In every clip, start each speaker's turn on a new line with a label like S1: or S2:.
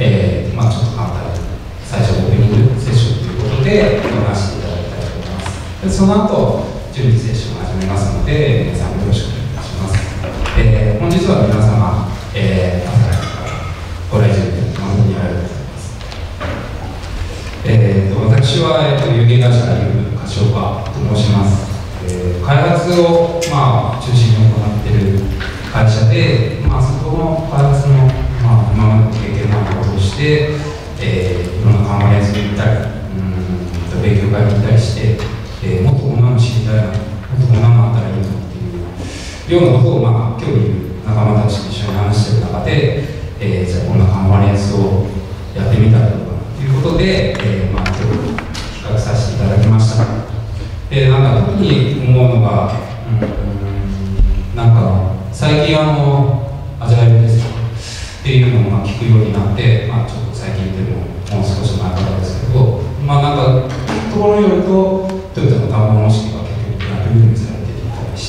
S1: まあ、ちょっと簡単に最初オープニングセッションということで話していただきたいと思います。でその後準備セッションを始めますので、皆さんよろしくお願いします。本日は皆様、朝からご来場で誠にありがとうございます。私は、有限会社ユー柏岡と申します。開発を、まあ、中心に行っている会社で、まあ、そこの開発の、まあ、今までの経験なんかを通して、いろんなカンファレンスに行ったり、勉強会に行ったりして、もっとこんなの知りたいな、もっとこんなのあったらいいなっていうようなことを、まあ、今日いる仲間たちと一緒に話している中で、じゃあこんなカンファレンスをやってみたらどうかなということで、まあ、今日企画させていただきました。なんか特に思うのが、なんか最近アジャイルですっていうのを聞くようになって、まあ、ちょっと最近でももう少し前からですけど、まあ、なんかところによるとトヨタの単語方式が結局逆輸入されていたりして、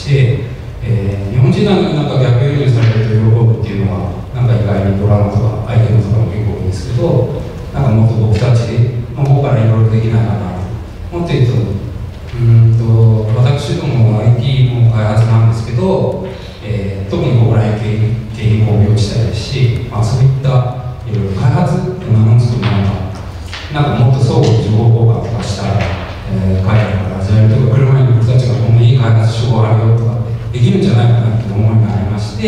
S1: 日本人なんか逆輸入されると喜ぶっていうのはなんか意外にドラマとかアイテムとかも結構多いんですけど、なんかもっと僕たちの方からいろいろできないかなと。もっと言うと私ども IT の開発なんですけど、特にここら辺経営工業したいですし、まあ、そういったいろいろ開発って何つうのなんかもっと相互情報交換とかしたら、海外からアジャイルとか車に僕たちがこんなにいい開発手法あるよとかってできるんじゃないかなという思いがありまして、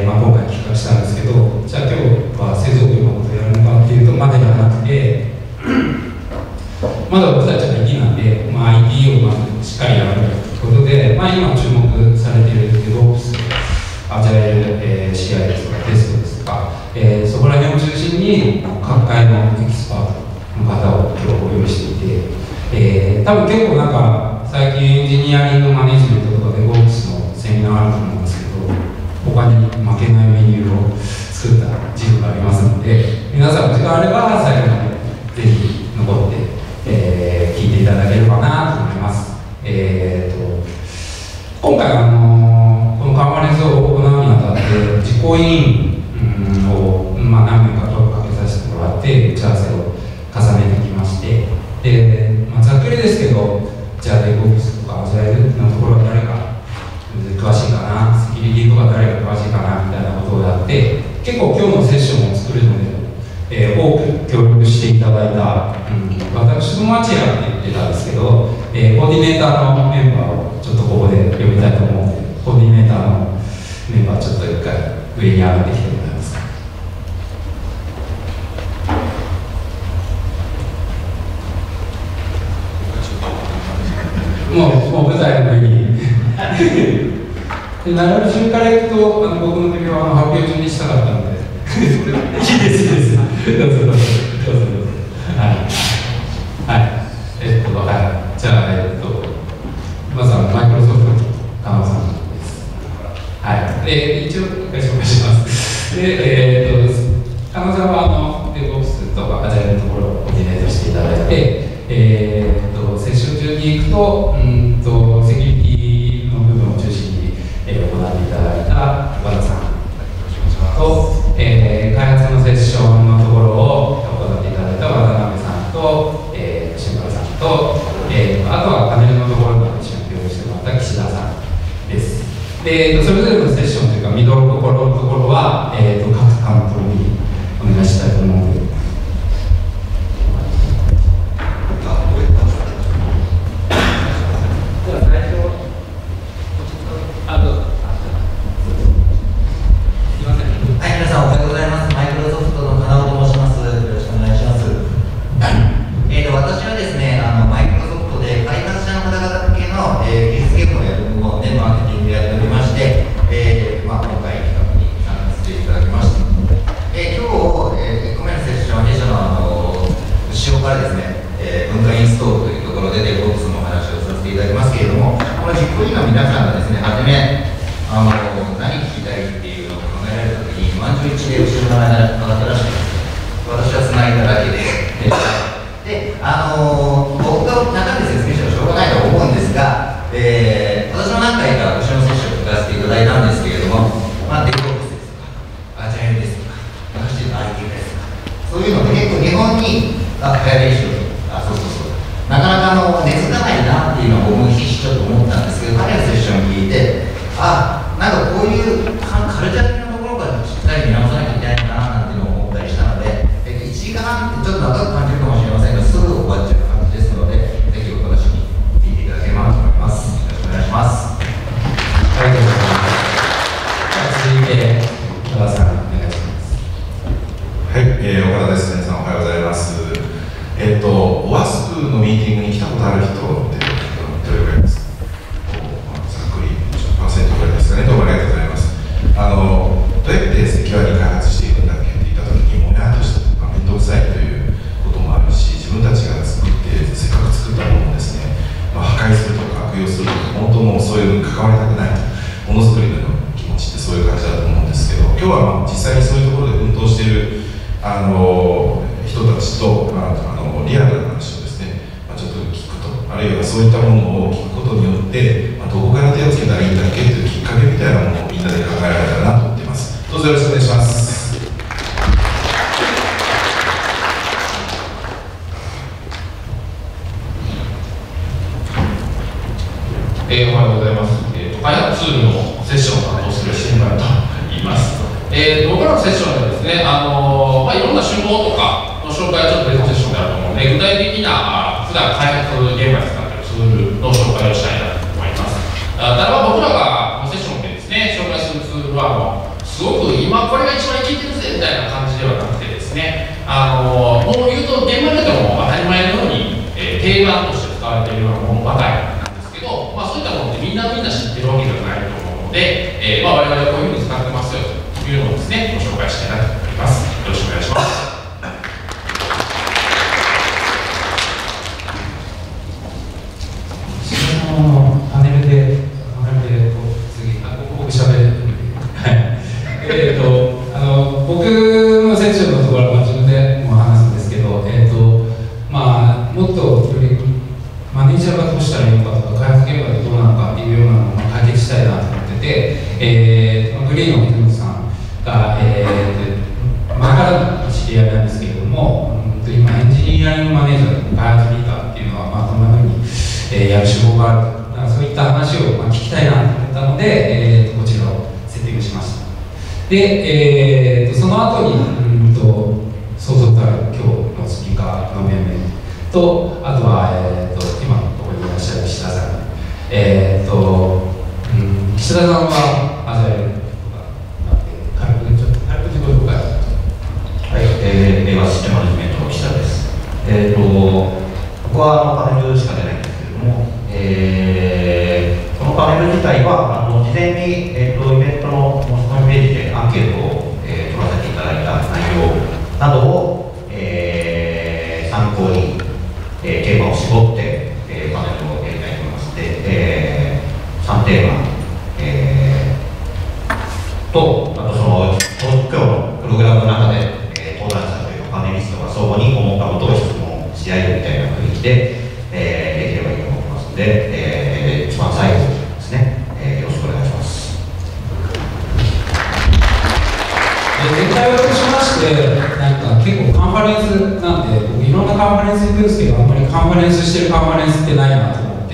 S1: まあ、今回企画したんですけど、じゃあ今日は製造業のことをやるのかっていうとまだではなくてまだ僕たちは IT なんで、まあ、IT をまずしっかりやるということで、まあ、今注目されている DevOps、アジャイル、CI ですとかテストですとか、そこら辺を中心に各界のエキスパートの方を今日ご用意していて、多分結構なんか最近エンジニアリングマネジメントとか DevOps のセミナーあると思うんですけど、他に負けないメニューを作った自負がありますので、皆さんお時間あれば最後までぜひ残って聞いていただければなと思います。今回このカンファレンスを行うにあたって実行委員を、まあ、何名かとかけさせてもらって打ち合わせを重ねてきまして、まあ、ざっくりですけど、じゃあ DevOps とか Agile のところは誰か詳しいかな、セキュリティとか誰が詳しいかなみたいなことをやって、結構今日のセッションを作るので、多く協力していただいた、私の町やって言ってたんですけど、コーディネーターのメンバーをちょっとここで呼びたいと思うので、コーディネーターのメンバーちょっと一回上に上がってきてもらえますか。もう舞台の上に流れ順からいくと僕の時は発表順にしたかったのでいいですいいですどうぞどうぞどうぞはいじゃあまずはマイクロソフトの加納さんです。はいで一応一回紹介します。で加納さんはDevOps とか Agile のところをコーディネートしていただいて、セッション中に行くとセキュリティの部分を中心に、行っていただいた岡田さんと、開発のセッションのところを行っていただいた渡辺さんと、新原さんと、あとはパネルのところから一緒に協力してもらった岸田さんです。で、それぞれのセッションというか見どころのところは、各担当にお願いしたいと思うので。
S2: 私はですね、マイクロソフトで開発者の方々向けの、技術言語をやる部門でマーケティングやっておりまして、今回企画に参加させていただきました。今日、1個目のセッションは弊社の後ろからですね、文化インストールというところで DevOps のお話をさせていただきますけれども、この実行委員の皆さんがですね、はじめ何聞きたいっていうのを考えられたときに、満場一致で後ろの方らしいです。私はつないだだけで。僕が中身説明してもしょうがないと思うんですが、私も何回か後ろのセッションを聞かせていただいたんですけれども、DevOps ですとか、Agile ですとか、私の IT ですとそういうので結構日本に早練習なかなか根付かないなっていうのは僕もひしちょっと思ったんですけど、彼のセッションを聞いて、なんかこういうカルチャー的なところからしっかり見直さなきゃいけないかななんていうのを思ったりしたので、1時間ってちょっと長く感じるかもしれませんが、すぐ終わっちゃう感じですので、ぜひお楽しみに聞いていただければと思います。よろしくお願いします。
S1: ありがとうございます。続いて岡田さんお願いします。
S3: はい、岡田です。皆さんおはようございます。OWASP のミーティングに来たことある人ってどれぐらいですか？ざっくり 10% ぐらいですかね。どうもありがとうございます。どうやってセキュアに開発していくんだって言っていたときに、もやっとしたとか面倒くさいということもあるし、自分たちが作ってせっかく作ったものをですね、破壊するとか悪用するとか、本当もうそういうのに関わりたくないものづくりの気持ちってそういう感じだと思うんですけど、今日は実際にそういうところで奮闘している人たちと、リアルな話をですね、ちょっと聞くと、あるいはそういったものを聞くことによって、どこから手をつけたらいいんだっけというきっかけみたいなものをみんなで考えられたらなと思っています。どうぞよろしくお願いします。
S4: おはようございます。開発ツールのセッションを担当する新村と言います。僕らのセッションではですね、いろんな手法とかの紹介はちょっと別のセッションであると思うので、具体的な普段開発現場で使っているツールの紹介をしたいなと思います。ただ僕らがこのセッションでですね、紹介するツールはすごく今これが一番効いてるぜみたいな感じではなくてですね、もう言うと現場でも当たり前のように、定番として使われているようなものばかりなんですけど、そういったものってみんな知ってるわけではないと思うので、我々はこういうふうに使ってますよというのをですね、ご紹介したいなと思います。よろしくお願いします。
S1: パネルで僕喋る。僕のセッションのところは自分でも話すんですけど、もっとよりマネージャーがどうしたらいいのかとか、開発現場でどうなのかっていうようなのを解決したいなと思ってて、グリーンの水本さんが、前からの知り合いなんですけれども、今エンジニアリングマネージャーとか開発リーダーっていうのは、どんなふうに、やる手法があるとか、そういった話を聞きたいなと思ったので、こちらをセッティングしました。で、その後に想像たる今日のスピーカーの面々と、あとは、今ここにいらっしゃる岸田さん、岸田さんはアジャイルとか軽く自己紹介。
S5: はい、レガシステムマネジメントの岸田です。僕はパネルしか出ないんですけれども、このパネル自体は事前に、イベントの申し込みページでアンケートを、取らせていただいた内容などを、参考に、テーマを絞って、パネルをやりたいと思います。で、3テーマ、と、あと今日のプログラムの中で、登壇者というかパネリストが相互に思ったことを質問し合えるみたいな雰囲気で、できればいいと思いますので、一番最後ですね、よろしくお願いします。
S1: 全体を通しまして、結構カンファレンスなんで、僕いろんなカンファレンス行くんですけど、あんまりカンファレンスしてるカンファレンスってないなと思って、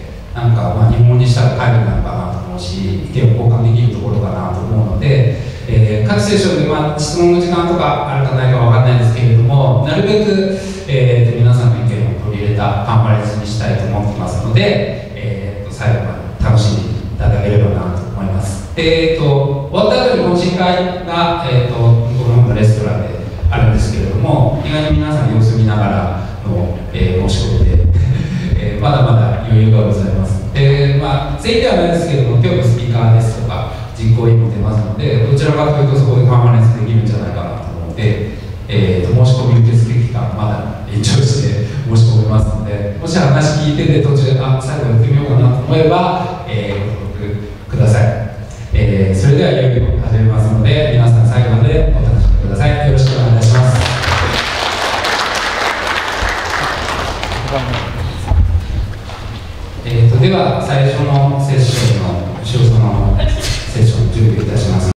S1: 日本にしたら会議なのかなと思うし、意見を交換できるところかなと思うので、各セッションで、質問の時間とかあるかないかわかんないですけれども、なるべく、皆さんの意見を取り入れたカンファレンスにしたいと思ってますので、最後まで楽しんでいただければなと思います。終わった後に懇親会が、僕のレストランであるんですけれども、意外に皆さん様子見ながらの、申し込みでまだまだ余裕がございます。全員ではないですけれども、今日のスピーカーですとか実行委員も出ますので、どちらかというとそこでカンファレンスできるんじゃないかなと思うので、申し込み受付期間まだ延長して申し込めますので、もし話聞いてて途中で最後やってみようかなと思えば、ご登録ください。それではいよいよ始めますので、皆さん最後までお楽しみください。よろしくお願いします。では最初のセッションの後ろ様のセッション準備いたします。